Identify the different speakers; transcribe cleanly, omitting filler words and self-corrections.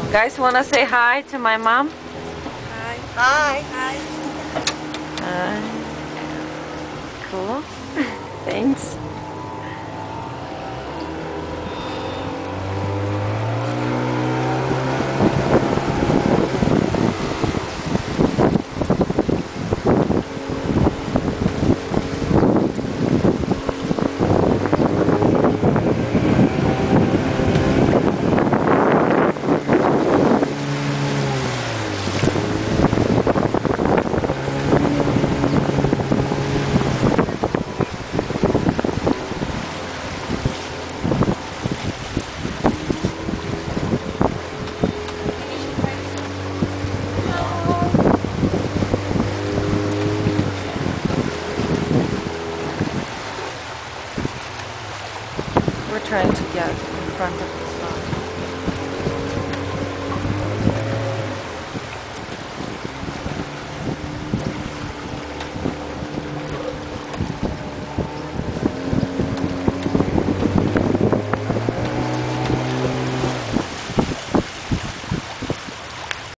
Speaker 1: Guys, wanna say hi to my mom?
Speaker 2: Hi.
Speaker 3: Hi.
Speaker 2: Hi.
Speaker 1: Hi. Cool. Thanks. We're trying to get in front of the sun.